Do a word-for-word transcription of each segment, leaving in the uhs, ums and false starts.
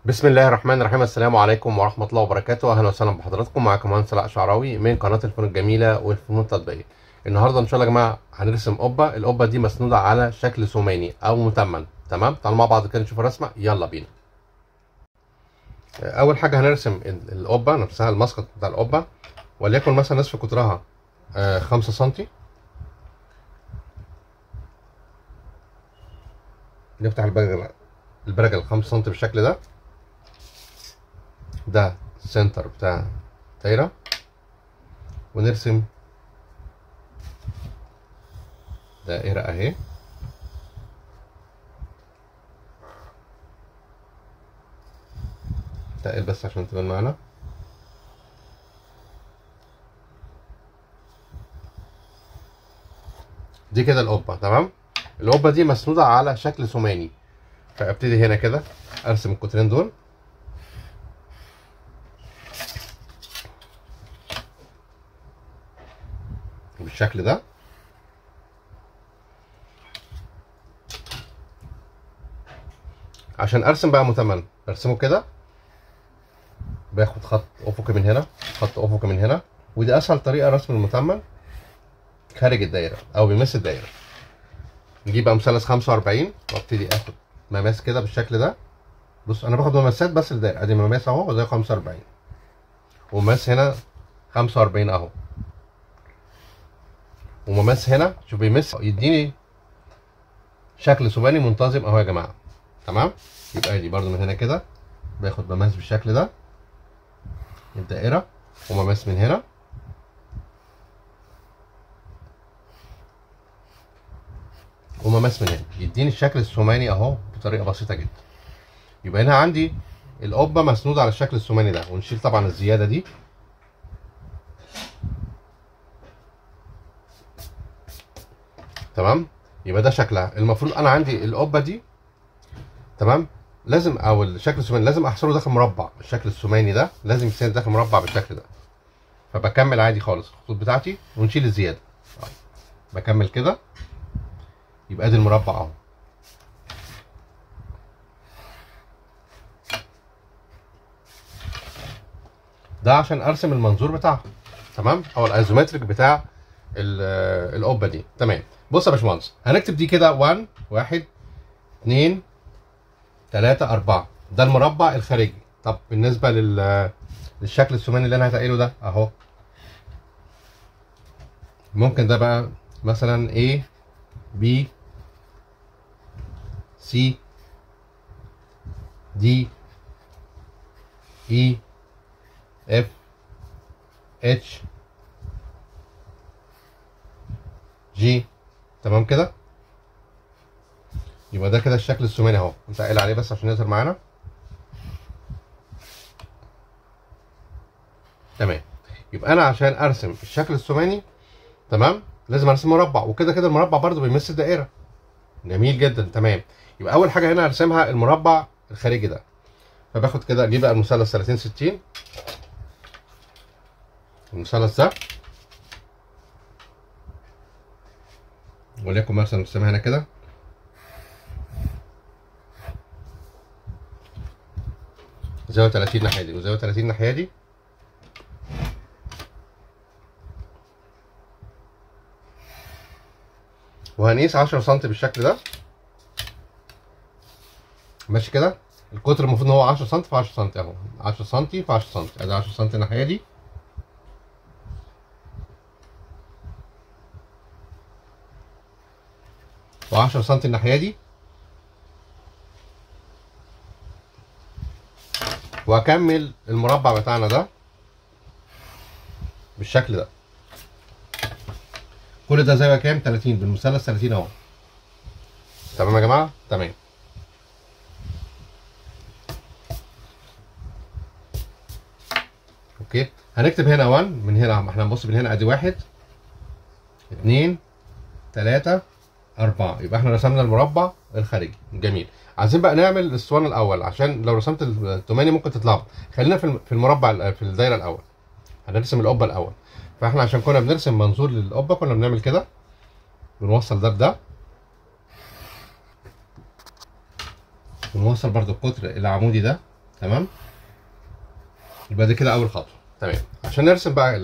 بسم الله الرحمن الرحيم. السلام عليكم ورحمة الله وبركاته. أهلا وسهلا بحضراتكم. معاكم مهندس علاء شعراوي من قناة الفنون الجميلة والفنون التطبيقية. النهاردة إن شاء الله يا جماعة هنرسم قبة. القبة دي مسنودة على شكل ثماني أو متمن. تمام، تعالوا مع بعض كده نشوف الرسمة. يلا بينا. أول حاجة هنرسم القبة نفسها، المسقط بتاع القبة، وليكن مثلا نصف قطرها آه خمسة سنتي. نفتح البرجل البرجل خمسة سنتي بالشكل ده. ده السنتر بتاع الدايرة، ونرسم دائرة اهي. تقل بس عشان تبان معانا. دي كده القبة. تمام، القبة دي مسنودة على شكل ثماني، فابتدي هنا كده ارسم القطرين دول بالشكل ده. عشان ارسم بقى متمن برسمه كده، باخد خط افقي من هنا، خط افقي من هنا، ودي اسهل طريقه رسم المتمن خارج الدايره او بيمس الدايره. نجيب بقى مثلث خمسة وأربعين وابتدي اخد مماس كده بالشكل ده. بص انا باخد مماسات بس الدايره، ادي مماس اهو وزي خمسة وأربعين، ومماس هنا خمسة وأربعين اهو، ومماس هنا شوف بيمس يديني شكل ثماني منتظم اهو يا جماعه. تمام، يبقى دي برده من هنا كده باخد مماس بالشكل ده الدائره، ومماس من هنا، ومماس من هنا، يديني الشكل الثماني اهو بطريقه بسيطه جدا. يبقى هنا عندي القبه مسنوده على الشكل الثماني ده، ونشيل طبعا الزياده دي. تمام، يبقى ده شكلها. المفروض انا عندي القبه دي تمام لازم، او الشكل الثماني لازم احصره داخل مربع. الشكل الثماني ده لازم يتسند داخل مربع بالشكل ده. فبكمل عادي خالص الخطوط بتاعتي ونشيل الزياده. بكمل كده، يبقى ادي المربع اهو. ده عشان ارسم المنظور بتاعها، تمام، او الايزومتريك بتاع القبه دي. تمام، بص يا باشمهندس، هنكتب دي كده واحد واحد اتنين تلاتة أربعة، ده المربع الخارجي. طب بالنسبه لل للشكل الثماني اللي انا هتقله ده اهو، ممكن ده بقى مثلا A B C D E F H G. تمام كده، يبقى ده كده الشكل الثماني اهو. نتقل عليه بس عشان يظهر معانا. تمام، يبقى انا عشان ارسم الشكل الثماني تمام لازم ارسم مربع، وكده كده المربع برضو بيمس الدائره. جميل جدا. تمام، يبقى اول حاجه هنا ارسمها المربع الخارجي ده. فباخد كده اجيب بقى المثلث ثلاثين ستين، المثلث ده، وليكن مثلا نرسمها هنا كده. زاويه ثلاثين الناحيه دي وزاويه ثلاثين الناحيه دي، وهنقيس عشرة سنتي بالشكل ده. ماشي كده، القطر المفروض ان هو عشرة سنتي في عشرة سنتي اهو، عشرة سنتي في عشرة سنتي، ادي عشرة سنتي الناحيه دي، و10 سنتي الناحيه دي، واكمل المربع بتاعنا ده بالشكل ده. كل ده زاويه كام؟ ثلاثين بالمثلث ثلاثين اهو. تمام يا جماعه. تمام، اوكي، هنكتب هنا واحد من هنا. احنا هنبص من هنا، ادي واحد اتنين تلاتة أربعة، يبقى احنا رسمنا المربع الخارجي. جميل. عايزين بقى نعمل الاسطوانه الاول، عشان لو رسمت الثماني ممكن تتلخبط. خلينا في في المربع في الدايره الاول، هنرسم القبه الاول. فاحنا عشان كنا بنرسم منظور للقبه كنا بنعمل كده، بنوصل ده بده، ونوصل برضو القطر العمودي ده تمام. يبقى دي كده اول خطوه. تمام. عشان نرسم بقى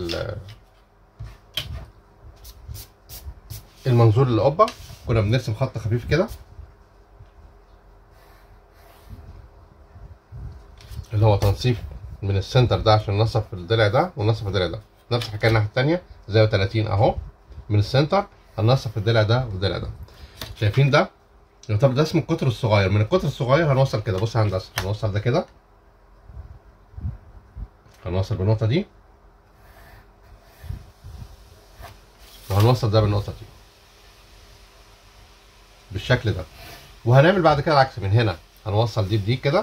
المنظور للقبه كنا بنرسم خط خفيف كده اللي هو تنصيف من السنتر ده عشان ننصف الضلع ده وننصف الضلع ده. نفس الحكايه الناحيه الثانيه زاويه ثلاثين اهو من السنتر هننصف الضلع ده والضلع ده. شايفين ده؟ طب ده اسمه القطر الصغير. من القطر الصغير هنوصل كده. بص يا هندسه، هنوصل ده كده، هنوصل بالنقطه دي وهنوصل ده بالنقطه دي بالشكل ده. وهنعمل بعد كده العكس، من هنا هنوصل دي بدي كده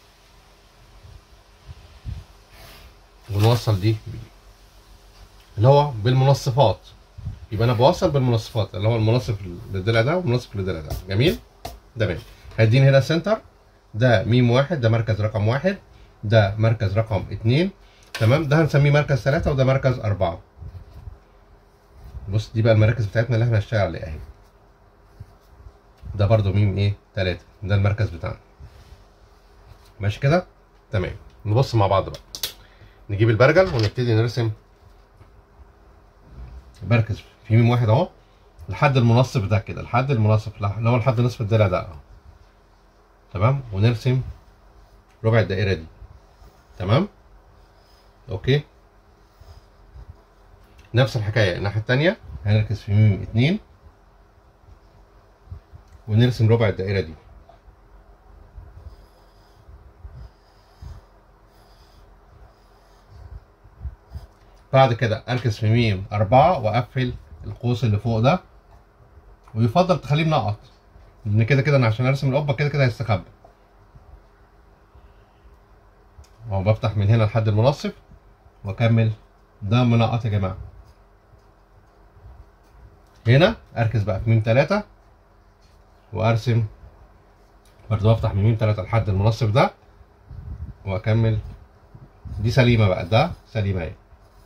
ونوصل دي بدي اللي هو بالمنصفات. يبقى انا بوصل بالمنصفات اللي هو المنصف للضلع ده والمنصف للضلع ده. جميل؟ تمام. هيديني هنا سنتر، ده ميم واحد، ده مركز رقم واحد، ده مركز رقم اتنين. تمام. ده هنسميه مركز ثلاثة وده مركز أربعة. بص دي بقى المراكز بتاعتنا اللي احنا هنشتغل عليها اهي. ده برضو ميم ايه تلاتة، ده المركز بتاعنا. ماشي كده؟ تمام. نبص مع بعض بقى. نجيب البرجل ونبتدي نرسم بركز في ميم واحد اهو لحد المنصف ده كده، لحد المنصف اللي هو لحد نصف الضلع ده اهو. تمام. ونرسم ربع الدائره دي. تمام. اوكي. نفس الحكايه الناحيه الثانيه هنركز في ميم اتنين ونرسم ربع الدائره دي. بعد كده اركز في ميم أربعة واقفل القوس اللي فوق ده، ويفضل تخليه منقط لان كده كده انا عشان ارسم القبه كده كده هيستخبى. اهو بفتح من هنا لحد المنصف واكمل ده منقط يا جماعه. هنا اركز بقى في ميم تلاتة وارسم برضه، افتح من ميم تلاتة لحد المنصف ده واكمل. دي سليمه بقى، ده سليمه اهي.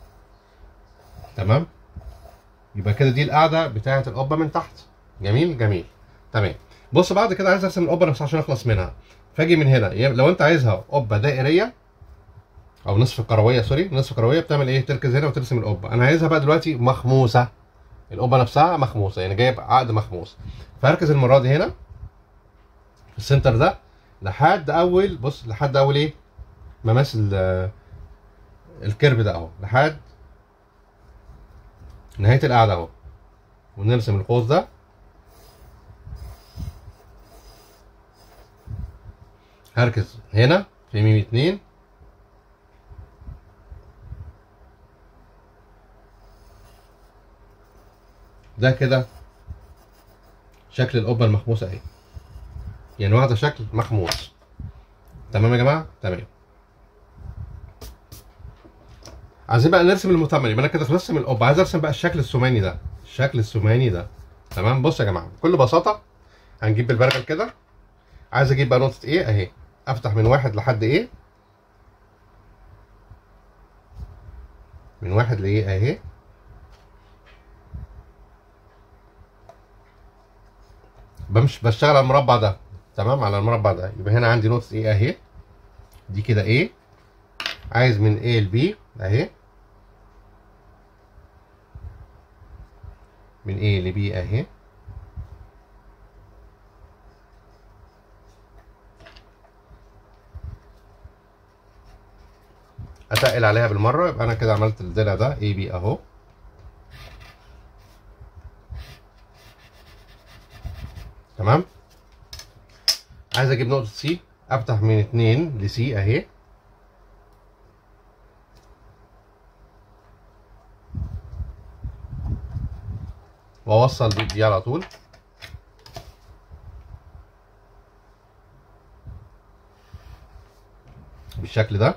تمام. يبقى كده دي القاعده بتاعه القبه من تحت. جميل جميل. تمام. بص بعد كده عايز ارسم القبه نفسها عشان اخلص منها، فاجي من هنا. لو انت عايزها قبه دائريه او نصف كرويه، سوري نصف كرويه، بتعمل ايه؟ تركز هنا وترسم القبه. انا عايزها بقى دلوقتي مخموسه، القبه نفسها مخموسه، يعني جايب عقد مخموس. فاركز المره دي هنا في السنتر ده لحد اول، بص لحد اول ايه؟ مماس الكيرف ده اهو لحد نهايه القاعده اهو. ونرسم القوس ده. هركز هنا في ميم اتنين ده كده شكل القبه المخموسه اهي، يعني واخده شكل مخموس. تمام يا جماعه؟ تمام. عايزين بقى نرسم المثمن. يبقى انا كده خلصت من القبه، عايز ارسم بقى الشكل الثماني ده، الشكل الثماني ده. تمام. بص يا جماعه بكل بساطه هنجيب بالبرجل كده. عايز اجيب بقى نقطه ايه اهي، افتح من واحد لحد ايه، من واحد لايه اهي. بمشي بشتغل على المربع ده. تمام. على المربع ده. يبقى هنا عندي نقطه ايه اهي، دي كده ايه. عايز من A ل B اهي، من A ل B اهي. اتقل عليها بالمره. يبقى انا كده عملت الضلع ده A B اهو. تمام. عايز اجيب نقطه C، افتح من اتنين ل C اهي. واوصل دي بدي على طول بالشكل ده.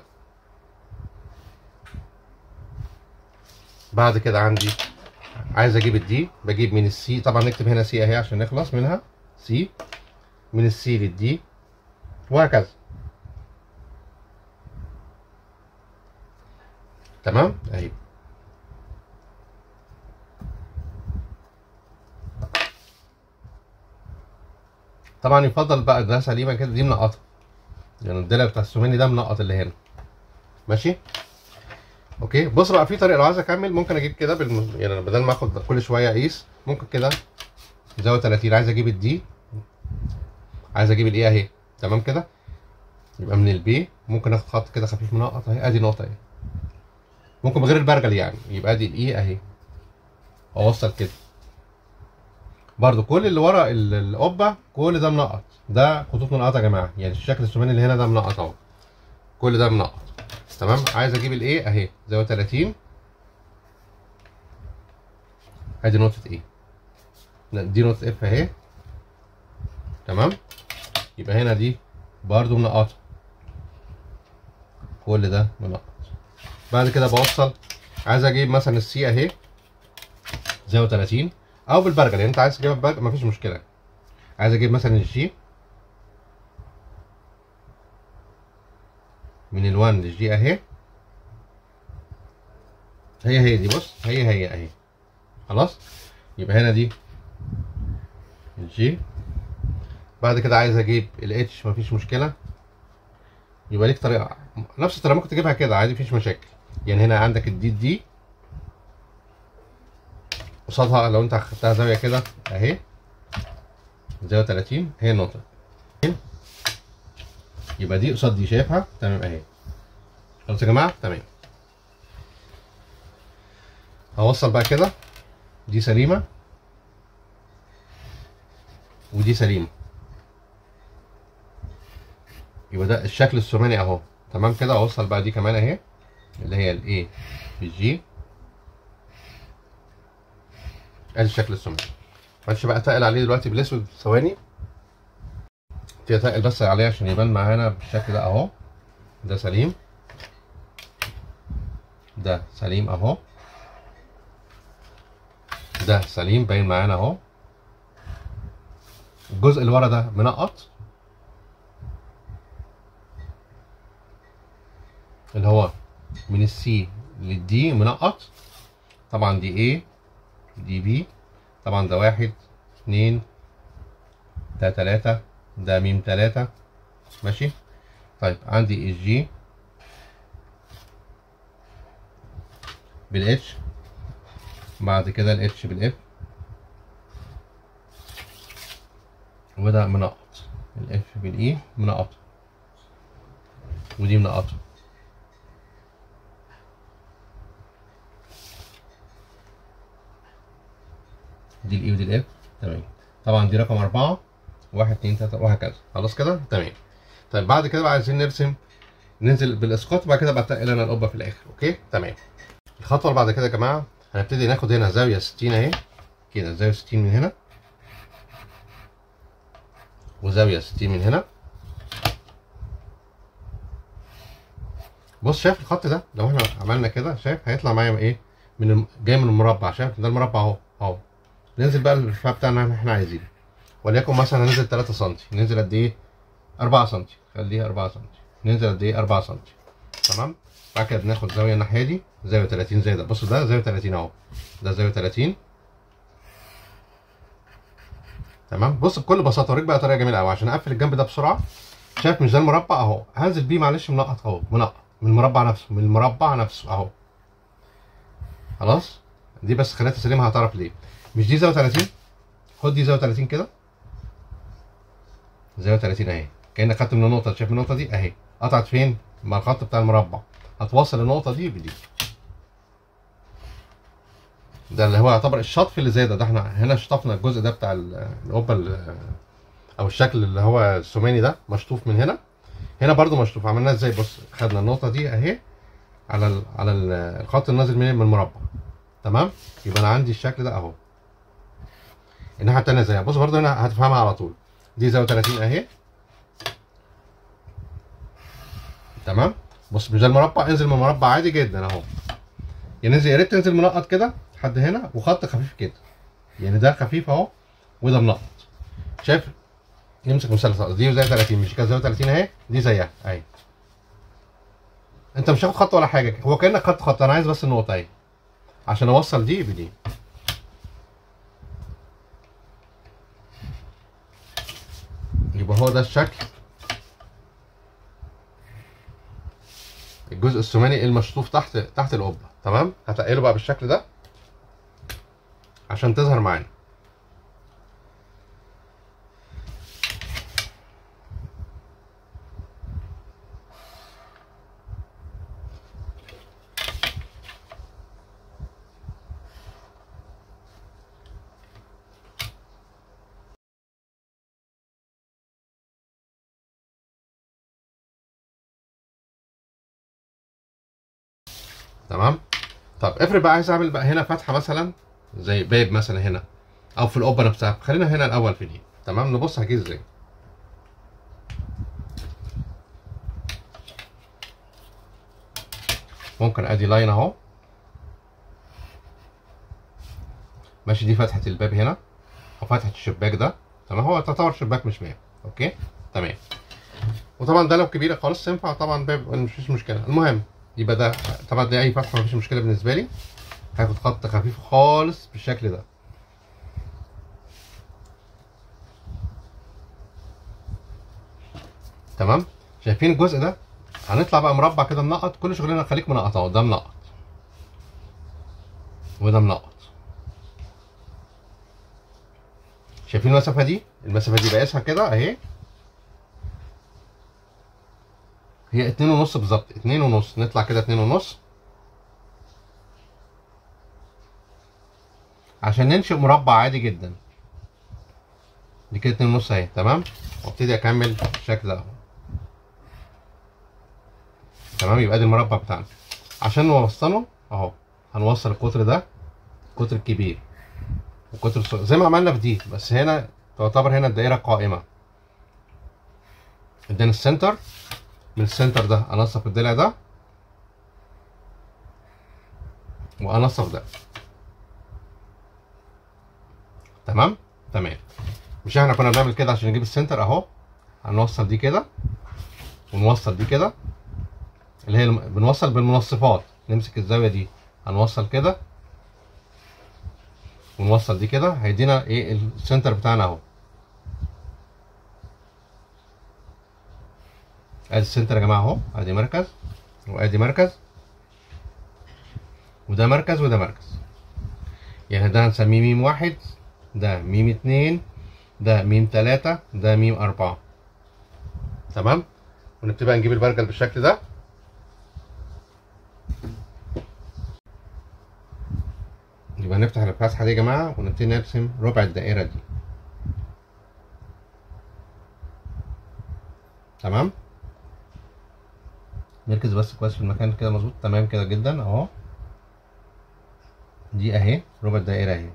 بعد كده عندي عايز اجيب الدي، بجيب من السي، طبعا نكتب هنا سي اهي عشان نخلص منها. سي من السي للدي وهكذا. تمام اهي. طبعا يفضل بقى ده سليمه كده، دي منقطه. يعني الضلع بتاع السوماني ده منقط اللي هنا. ماشي اوكي. بص بقى، في طريقه لو عايز اكمل ممكن اجيب كده بالم... يعني بدل ما اخد كل شويه اقيس، ممكن كده زاويه تلاتين. عايز اجيب الدي، عايز اجيب الايه اهي. تمام كده. يبقى من البي ممكن اخد خط كده خفيف منقط اهي، ادي نقطه اهي. ممكن بغير البرجل يعني، يبقى ادي الاي اهي، اوصل كده. برضو كل اللي ورا ال- القبه كل ده منقط، ده خطوط منقطه يا جماعه. يعني الشكل الثماني اللي هنا ده منقط اهو، كل ده منقط. تمام. عايز اجيب الايه اهي، زاويه تلاتين، ادي نقطه ايه، دي نقطه اف اهي. تمام. يبقى هنا دي برضو منقطه، كل ده منقط. بعد كده بوصل، عايز اجيب مثلا السي اهي زاويه تلاتين، او بالبرجل يعني انت عايز تجيبها بالبرجل مفيش مشكله. عايز اجيب مثلا الجي من ال1 للجي اهي، هي هي دي، بص هي هي اهي. خلاص. يبقى هنا دي الجي. بعد كده عايز اجيب الاتش، مفيش مشكله. يبقى ليك طريقه، نفس الطريقه ممكن تجيبها كده عادي مفيش مشاكل. يعني هنا عندك الدي دي قصادها، لو انت اخدتها زاويه كده اهي، زاويه تلاتين، هي النقطه. يبقى دي قصاد دي، شايفها؟ تمام اهي. خلاص يا جماعه، تمام. هوصل بقى كده، دي سليمه ودي سليمه، يبقى ده الشكل الثماني اهو. تمام كده. اوصل بقى دي كمان اهي، اللي هي الاي بالجي، ادي الشكل الثماني. معلش بقى اتقل عليه دلوقتي بالاسود ثواني، تقل بس عليه عشان يبان معانا بالشكل ده اهو. ده سليم، ده سليم اهو، ده سليم باين معانا اهو. الجزء اللي ورا ده منقط، اللي هو من السي للدي منقط. طبعا دي ايه، دي بي، طبعا ده واحد اتنين، ده تلاتة، ده ميم تلاتة. ماشي. طيب عندي الجي بالاتش، بعد كده الاتش بالاف، وده منقط. الاف بالاي منقط، ودي منقطه. دي الاي ودي الاف. تمام. طبعا دي رقم اربعة، واحد اتنين تلاته وهكذا. خلاص كده تمام. طيب بعد كده بقى عايزين نرسم، ننزل بالاسقاط، وبعد كده بتقل انا القبه في الاخر. اوكي تمام. الخطوه اللي بعد كده يا جماعه، هنبتدي ناخد هنا زاويه ستين اهي كده، زاويه ستين من هنا، وزاويه ستين من هنا. بص شايف الخط ده؟ لو احنا عملنا كده شايف هيطلع معايا ايه؟ من الم... جاي من المربع. شايف ده المربع اهو اهو. ننزل بقى الارتفاع بتاعنا اللي احنا عايزينه، وليكن مثلا هننزل تلاتة سم. ننزل قد ايه؟ اربعة سم. خليها اربعة سم. ننزل قد ايه؟ اربعة سم. تمام. بعد كده بناخد زاويه الناحيه دي، زاويه تلاتين زي ده. بص ده زاويه تلاتين اهو، ده زاويه تلاتين. تمام. بص بكل بساطه اوريك بقى طريقه جميله قوي عشان اقفل الجنب ده بسرعه. شايف مش ده المربع اهو؟ هنزل بيه معلش منقط اهو، منقط من المربع نفسه، من المربع نفسه اهو. خلاص. دي بس خليها تسلمها، هتعرف ليه. مش دي زاويه تلاتين؟ خد دي زاويه تلاتين كده، زاويه تلاتين اهي، كانك خدت من النقطه. شايف النقطه دي اهي قطعت فين؟ مع الخط بتاع المربع. هتوصل النقطه دي بدي، ده اللي هو يعتبر الشطف اللي زي ده. ده احنا هنا شطفنا الجزء ده بتاع القبه او الشكل اللي هو الثماني ده، مشطوف من هنا. هنا برده مشطوف. عملناه ازاي؟ بص خدنا النقطه دي اهي على ال على ال الخط النازل من من المربع. تمام. يبقى انا عندي الشكل ده اهو. الناحيه التانيه زيها. بص برده هنا هتفهمها على طول. دي زاويه تلاتين اهي. تمام. بص مش ده المربع؟ انزل من المربع عادي جدا اهو. ينزل، يا ريت تنزل منقط كده لحد هنا، وخط خفيف كده. يعني ده خفيف اهو، وده منقط. شايف؟ نمسك مثلث. دي زي تلاتين، مش كده زاويه تلاتين اهي، دي زيها اهي. انت مش هاخد خط ولا حاجه، هو كانك خدت خط. انا عايز بس النقطه اهي عشان اوصل دي بدي. يبقى هو ده الشكل الجزء الثماني المشطوف تحت تحت القبه. تمام، هتقله بقى بالشكل ده عشان تظهر معانا. تمام. طب افرض بقى عايز اعمل بقى هنا فتحه مثلا زي باب مثلا هنا او في القبه نفسها. خلينا هنا الاول في دي. تمام، نبص هجيب ازاي. ممكن ادي لاين اهو ماشي، دي فتحه الباب هنا او فتحه الشباك ده. تمام، هو تعتبر شباك مش باب. اوكي تمام. وطبعا ده لو كبيره خالص ينفع طبعا باب، مفيش مشكله. المهم يبقى ده طبعا دي اي فتحه مفيش مشكله بالنسبه لي. هاخد خط خفيف خالص بالشكل ده. تمام، شايفين الجزء ده؟ هنطلع بقى مربع كده منقط. كل شغلنا خليك منقط اهو. ده منقط وده منقط. شايفين المسافه دي؟ المسافه دي بقيسها كده اهي، هي اتنين ونص بالظبط. اتنين ونص، نطلع كده اتنين ونص عشان ننشئ مربع عادي جدا. دي كده اتنين ونص اهي. تمام، وابتدي اكمل بالشكل ده اهو. تمام، يبقى ادي المربع بتاعنا. عشان نوصله اهو هنوصل القطر ده، القطر الكبير والقطر الصغير زي ما عملنا في دي، بس هنا تعتبر هنا الدائره قائمه. ادينا السنتر، من السنتر ده انصف الضلع ده وانصف ده. تمام تمام. مش احنا كنا بنعمل كده عشان نجيب السنتر اهو. هنوصل دي كده ونوصل دي كده، اللي هي بنوصل بالمنصفات. نمسك الزاويه دي هنوصل كده ونوصل دي كده، هيدينا ايه السنتر بتاعنا اهو. ادي السنتر يا جماعه اهو. ادي مركز وادي مركز وده مركز وده مركز. يعني ده هنسميه ميم واحد، ده ميم اتنين، ده ميم تلاتة، ده ميم اربعة. تمام، ونبتدي نجيب البرجل بالشكل ده. يبقى نفتح الفتحه دي يا جماعه ونبتدي نرسم ربع الدائره دي. تمام، نركز بس كويس في المكان كده مظبوط. تمام كده جدا اهو. دي اهي ربع الدائره اهي.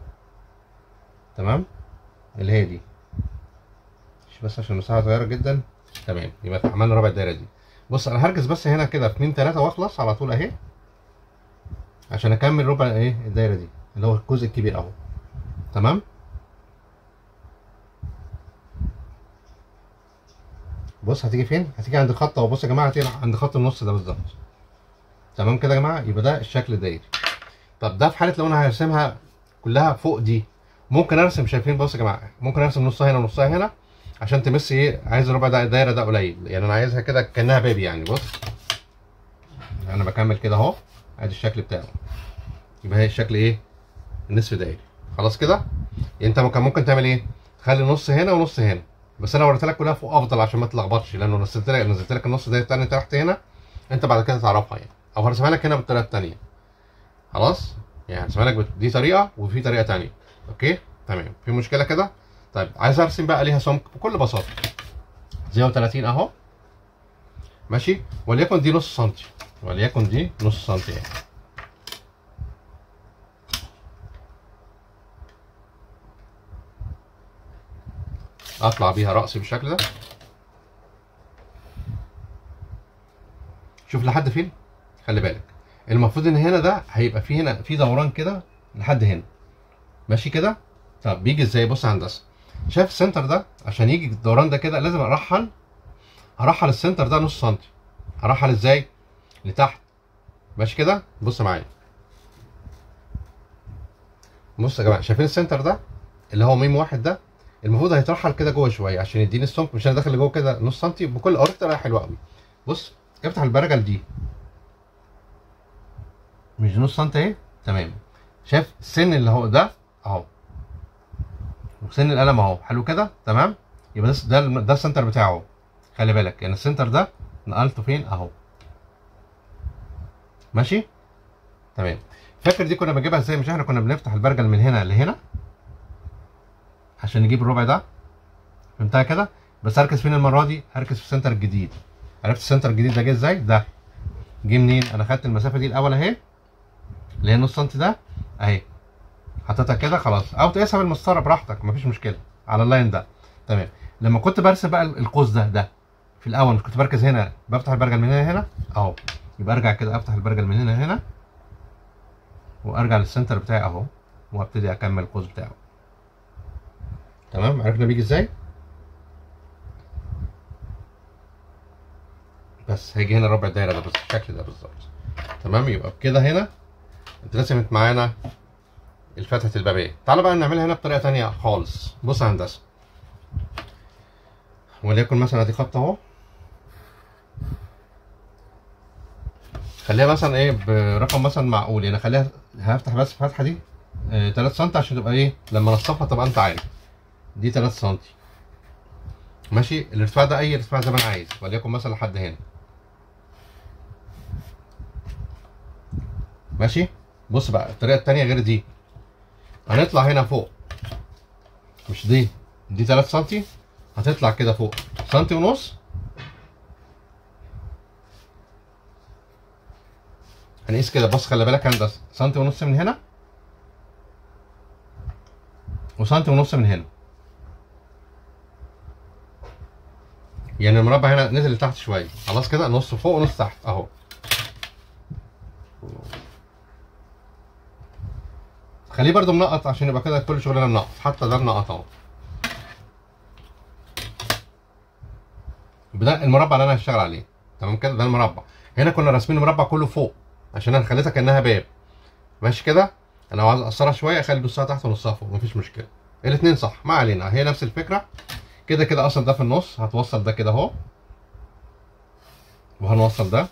تمام، اللي هي دي مش بس عشان المساحه صغيره جدا. تمام، يبقى عملنا ربع الدائره دي. بص انا هركز بس هنا كده في ميم تلاتة واخلص على طول اهي، عشان اكمل ربع ايه الدائره دي اللي هو الجزء الكبير اهو. تمام، بص هتيجي فين؟ هتيجي عند الخط اهو. بص يا جماعه هتيجي عند خط النص ده بالظبط. تمام كده يا جماعه، يبقى ده الشكل الدائري. طب ده في حاله لو انا هرسمها كلها فوق دي، ممكن ارسم. شايفين؟ بص يا جماعه ممكن ارسم نصها هنا ونصها هنا عشان تمس ايه. عايز الربع ده الدايره ده قليل، يعني انا عايزها كده كانها باب يعني. بص انا بكمل كده اهو. ادي الشكل بتاعه. يبقى هي الشكل ايه النصف دايري. خلاص كده. يعني انت ممكن ممكن تعمل ايه، تخلي نص هنا ونص هنا، بس انا وريت لك كلها فوق افضل عشان ما تلخبطش، لانه نزلت لك نزلت لك النص دايره الثانيه تحت هنا، انت بعد كده تعرفها يعني، او هرسمها لك هنا بالطريقه الثانيه. خلاص، يعني هرسمها لك دي طريقه وفي طريقه ثانيه. اوكي تمام، في مشكله كده؟ طيب عايز ارسم بقى ليها سمك بكل بساطه. زاويه تلاتين اهو ماشي، وليكن دي نص سنتي، وليكن دي نص سنتي يعني. اطلع بيها راسي بالشكل ده. شوف لحد فين. خلي بالك المفروض ان هنا ده هيبقى في هنا في دوران كده لحد هنا ماشي كده. طب بيجي ازاي؟ بص يا هندسه، شايف السنتر ده؟ عشان يجي الدوران ده كده لازم ارحل هرحل السنتر ده نص سنتي. هرحل ازاي؟ لتحت ماشي كده. بص معايا، بص يا جماعه، شايفين السنتر ده اللي هو ميم واحد ده؟ المفروض هيترحل كده جوه شويه عشان يديني السمك. مش انا داخل لجوه كده نص سنتي بكل اوريك طريقه حلوه قوي. بص افتح البرجل دي، مش نص سنتي اهي، تمام. شايف السن اللي هو ده اهو، وسن القلم اهو، حلو كده تمام. يبقى ده ده ده السنتر بتاعه. خلي بالك يعني السنتر ده نقلته فين اهو، ماشي تمام. فاكر دي كنا بنجيبها ازاي؟ مش احنا كنا بنفتح البرجل من هنا لهنا عشان نجيب الربع ده؟ فهمتها كده؟ بس هركز فين المره دي؟ هركز في السنتر الجديد. عرفت السنتر الجديد ده جه ازاي؟ ده جه منين؟ انا خدت المسافه دي الاول اهي، اللي هي نص سنتي ده اهي، حطيتها كده خلاص، او تقيسها بالمسطره براحتك مفيش مشكله على اللاين ده، تمام. لما كنت برسم بقى القوس ده ده في الاول كنت بركز هنا، بفتح البرجل من هنا هنا اهو، يبقى ارجع كده افتح البرجل من هنا هنا وارجع للسنتر بتاعي اهو، وابتدي اكمل القوس بتاعه. تمام. عرفنا بيجي ازاي؟ بس هيجي هنا ربع الدايره ده بس الشكل ده بالظبط. تمام. يبقى بكده هنا انت رسمت معانا الفتحه البابيه. تعالى بقى نعملها هنا بطريقه ثانيه خالص. بص يا هندسه، وليكن مثلا ادي خط اهو، خليها مثلا ايه برقم مثلا معقول، يعني خليها، هفتح بس الفتحه دي اه تلاتة سم عشان تبقى ايه لما نصفها تبقى انت عارف دي تلاتة سم، ماشي. الارتفاع ده اي ارتفاع زي ما انا عايز، وليكن مثلا لحد هنا، ماشي. بص بقى الطريقه الثانيه غير دي، هنطلع هنا فوق، مش دي دي تلاتة سم، هتطلع كده فوق سنتي ونص، هنقيس كده. بص خلي بالك هندسه، سنتي ونص من هنا وسنتي ونص من هنا، يعني المربع هنا نزل لتحت شويه، خلاص كده نص فوق ونص تحت اهو. خليه برده منقط عشان يبقى كده كل شغلنا منقط، حتى ده منقط اهو. ده المربع اللي انا هشتغل عليه، تمام كده. ده المربع، هنا كنا راسمين المربع كله فوق عشان انا خليتها كانها باب، ماشي كده. انا لو عايز اقصرها شويه اخلي نصها تحت ونصها فوق، مفيش مشكله، الاثنين صح، ما علينا، هي نفس الفكره. كده كده اصلا ده في النص، هتوصل ده كده اهو، وهنوصل ده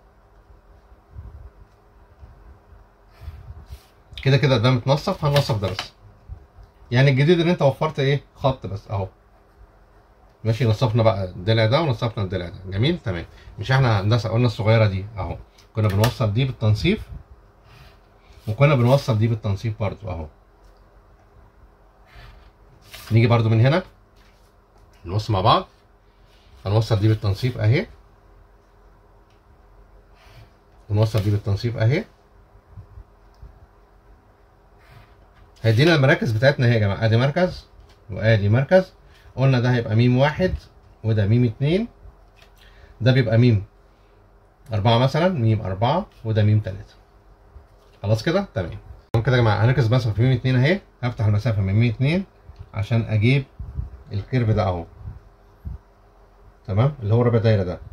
كده كده، ده متنصف، هننصف ده بس. يعني الجديد ان انت وفرت ايه؟ خط بس اهو، ماشي. نصفنا بقى الضلع ده ونصفنا الضلع ده، جميل تمام. مش احنا هندسه قلنا الصغيره دي اهو كنا بنوصل دي بالتنصيف، وكنا بنوصل دي بالتنصيف برضو اهو. نيجي برضو من هنا نبص مع بعض، هنوصل دي بالتنصيف اهي، ونوصل دي بالتنصيف اهي. هيدينا المراكز بتاعتنا اهي يا جماعه، ادي مركز وادي مركز. قلنا ده هيبقى ميم واحد وده ميم اتنين، ده بيبقى ميم اربعة مثلا، ميم اربعة، وده ميم تلاتة. خلاص كده تمام. كده يا جماعه هنركز مسافه في ميم اتنين اهي، هفتح المسافه من ميم اتنين عشان اجيب الكيرف ده اهو، تمام، اللي هو ربع دايره ده.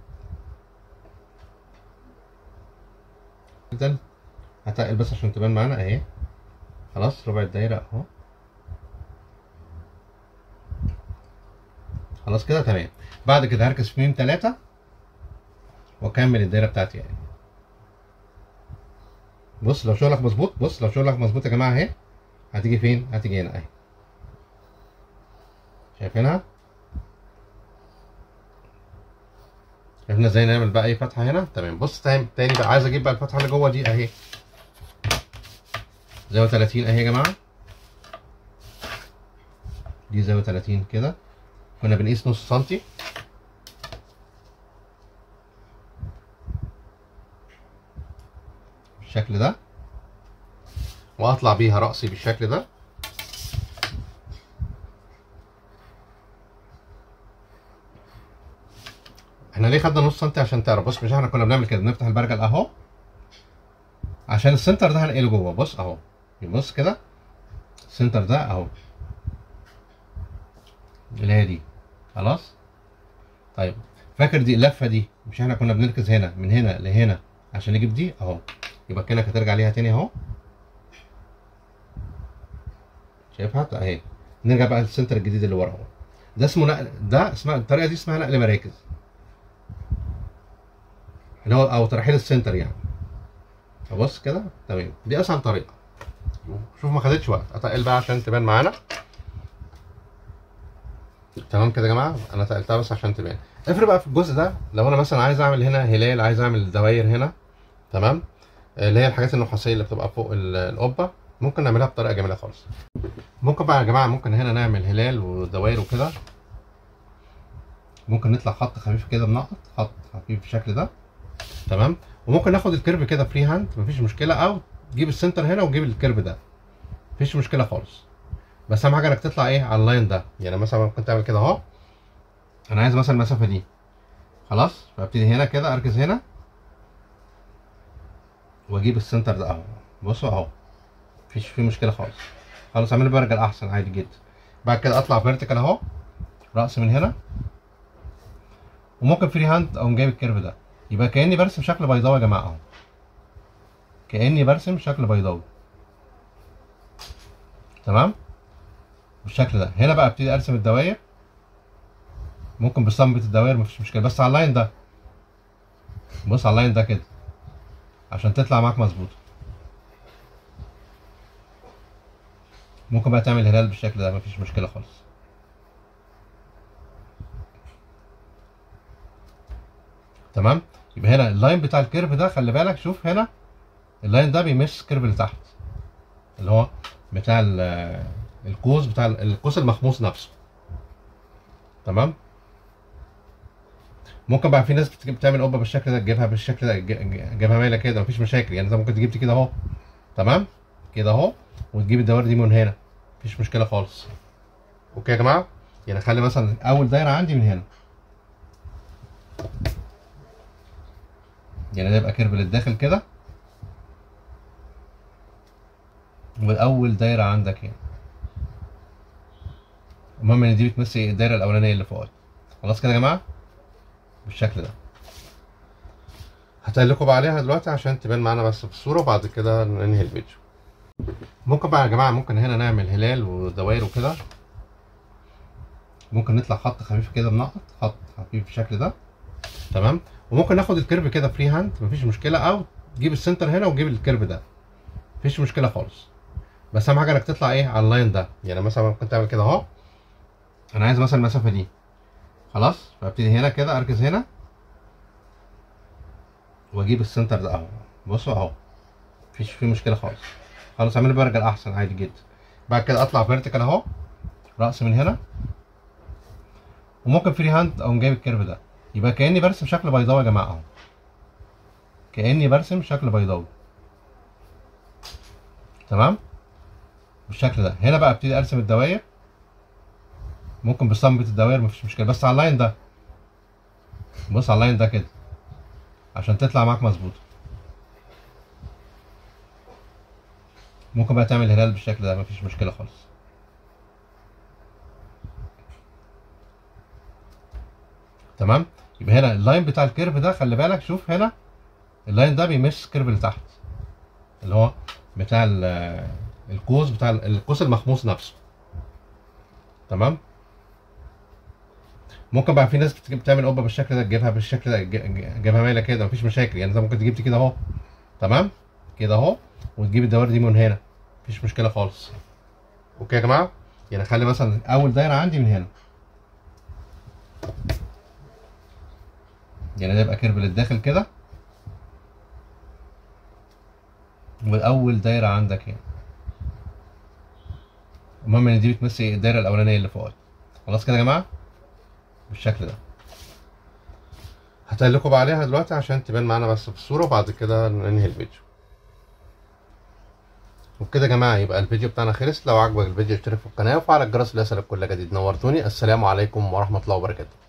جدا هتقل بس عشان تبان معانا اهي، خلاص ربع الدايره اهو، خلاص كده تمام. بعد كده هركز في ميم تلاتة واكمل الدايره بتاعتي اهي. بص لو شغلك مظبوط، بص لو شغلك مظبوط يا جماعه اهي، هتيجي فين؟ هتيجي هنا اهي، شايفينها؟ شايفين ازاي نعمل بقى اي فتحه هنا؟ تمام. بص تاني تاني بقى، عايز اجيب بقى الفتحه اللي جوه دي اهي، زاويه تلاتين اهي يا جماعه، دي زاويه تلاتين كده، كنا بنقيس نص سنتي، بالشكل ده، واطلع بيها راسي بالشكل ده. احنا ليه خدنا نص سنتي؟ عشان تعرف. بص مش احنا كنا بنعمل كده، بنفتح البرجل اهو عشان السنتر ده هنقله جوه، بص اهو، بص كده السنتر ده اهو، اللي هي دي، خلاص. طيب فاكر دي اللفه دي، مش احنا كنا بنركز هنا من هنا لهنا عشان نجيب دي اهو، يبقى كده هترجع ليها تاني اهو، شايفها اهي. نرجع بقى للسنتر الجديد اللي ورا اهو، ده اسمه نقل، ده اسمها الطريقه دي اسمها نقل مراكز. اللي هو او ترحيل السنتر يعني. ابص كده تمام، دي اسهل طريقه. شوف ما خدتش وقت، اتقل بقى عشان تبان معانا. تمام كده يا جماعه، انا تقلتها بس عشان تبان. افرق بقى في الجزء ده، لو انا مثلا عايز اعمل هنا هلال، عايز اعمل دواير هنا، تمام، اللي هي الحاجات النحاسيه اللي بتبقى فوق القبه، ممكن نعملها بطريقه جميله خالص. ممكن بقى يا جماعه، ممكن هنا نعمل هلال ودواير وكده. ممكن نطلع خط خفيف كده بنقط، خط خفيف بالشكل ده، تمام. وممكن ناخد الكيرف كده فري هاند، مفيش مشكله، او تجيب السنتر هنا وتجيب الكيرف ده، مفيش مشكله خالص. بس اهم حاجه انك تطلع ايه على اللاين ده. يعني مثلا ممكن تعمل كده اهو، انا عايز مثلا المسافه دي، خلاص، فابتدي هنا كده اركز هنا واجيب السنتر ده اهو. بصوا اهو، مفيش فيه مشكله خالص. خلاص اعمل برجل احسن عادي جدا. بعد كده اطلع فيرتيكال اهو، رأس من هنا، وممكن فري هاند او جايب الكيرف ده، يبقى كاني برسم شكل بيضاوي يا جماعه اهو، كاني برسم شكل بيضاوي، تمام، بالشكل ده. هنا بقى ابتدي ارسم الدواير، ممكن بصمت الدواير مفيش مشكله، بس على اللاين ده. بص على اللاين ده كده عشان تطلع معاك مظبوطه. ممكن بقى تعمل هلال بالشكل ده، مفيش مشكله خالص. تمام، يبقى هنا اللاين بتاع الكيرف ده، خلي بالك، شوف هنا اللاين ده بيمس الكيرف اللي تحت، اللي هو بتاع القوس، بتاع القوس المخموس نفسه، تمام. ممكن بقى في ناس بتعمل قبه بالشكل ده، تجيبها بالشكل ده، تجيبها مايله كده، مفيش مشاكل. يعني انت ممكن تجيب كده اهو، تمام، كده اهو، وتجيب الدوائر دي من هنا، مفيش مشكله خالص. اوكي يا جماعه، يعني خلي مثلا اول دايره عندي من هنا، يعني ده يبقى كيرف للداخل كده، واول دايره عندك هنا. المهم ان دي بتمثل الدايره الاولانيه اللي فوق. خلاص كده يا جماعه بالشكل ده. هتقل لكم بقى عليها دلوقتي عشان تبان معانا بس في الصوره، وبعد كده ننهي الفيديو. ممكن بقى يا جماعه، ممكن هنا نعمل هلال ودوائر وكده. ممكن نطلع خط خفيف كده بنقط، خط خفيف بالشكل ده، تمام. وممكن ناخد الكيرف كده فري هاند، مفيش مشكله، او تجيب السنتر هنا وتجيب الكيرف ده، مفيش مشكله خالص. بس اهم حاجه انك تطلع ايه على اللاين ده. يعني مثلا ممكن تعمل كده اهو، انا عايز مثلا المسافه دي، خلاص، فابتدي هنا كده اركز هنا واجيب السنتر ده اهو. بصوا اهو، مفيش فيه مشكله خالص. خلاص اعمل برجل احسن عادي جدا. بعد كده اطلع فيرتيكال اهو، رأس من هنا، وممكن فري هاند او جايب الكيرف ده، يبقى كاني برسم شكل بيضاوي يا جماعه اهو، كاني برسم شكل بيضاوي، تمام، بالشكل ده. هنا بقى ابتدي ارسم الدواير، ممكن بصمت الدواير مفيش مشكله، بس على اللاين ده. بص على اللاين ده كده عشان تطلع معاك مظبوطه. ممكن بقى تعمل هلال بالشكل ده، مفيش مشكله خالص. تمام، يبقى هنا اللاين بتاع الكيرف ده، خلي بالك، شوف هنا اللاين ده بيمس الكيرف اللي تحت، اللي هو بتاع القوس، بتاع القوس المخموس نفسه، تمام. ممكن بقى في ناس بتعمل قبه بالشكل ده، تجيبها بالشكل ده، تجيبها مايله كده، مفيش مشاكل. يعني انت ممكن تجيب كده اهو، تمام، كده اهو، وتجيب الدوائر دي من هنا، مفيش مشكله خالص. اوكي يا جماعه، يعني خلي مثلا اول دايره عندي من هنا، يعني ده يبقى كيرف للداخل كده، واول دايره عندك هنا. المهم ان دي بتمثل الدايره الاولانيه اللي فوق. خلاص كده يا جماعه بالشكل ده. هتقل لكم بقى عليها دلوقتي عشان تبان معانا بس في الصوره، وبعد كده ننهي الفيديو. وبكده يا جماعه يبقى الفيديو بتاعنا خلص. لو عجبك الفيديو اشترك في القناه وفعل الجرس ليصلك كل جديد. نورتوني. السلام عليكم ورحمه الله وبركاته.